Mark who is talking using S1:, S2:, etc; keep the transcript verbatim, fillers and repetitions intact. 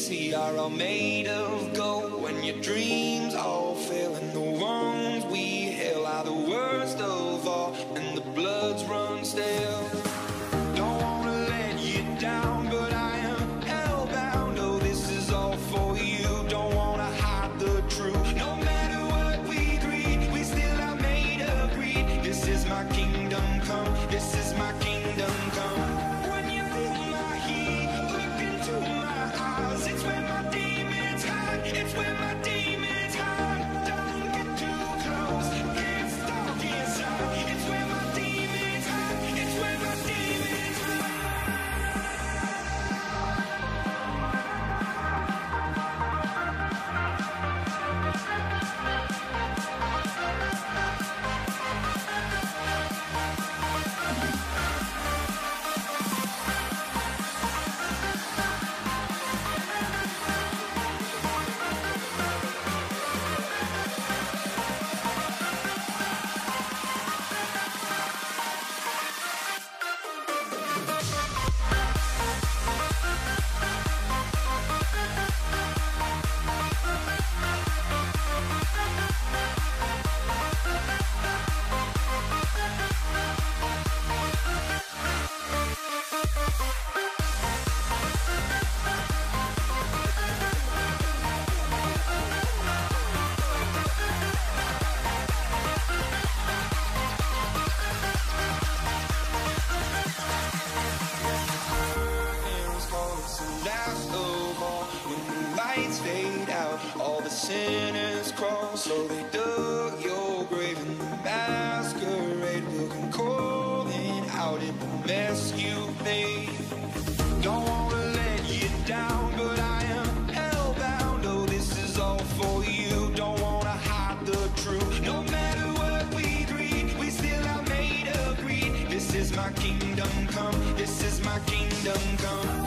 S1: see are all made of gold. When your dreams all fail and the wrongs we hail are the worst of all, and the bloods run stale. Don't wanna let you down, but I am hellbound. Oh, this is all for you. Don't wanna hide the truth. No matter what we greed, we still are made of greed. This is my kingdom come. This is my kingdom come. When you feel my heat, look into my eyes. It's where my demons hide. It's where my demons hide. Don't get too close. It's dark inside. It's where my demons hide. It's where my demons fade out, all the sinners crawl. So they dug your grave in the masquerade, looking calling out in the mess you made. Don't wanna let you down, but I am hellbound. Oh, this is all for you. Don't wanna hide the truth. No matter what we greed, we still are made of greed. This is my kingdom come. This is my kingdom come.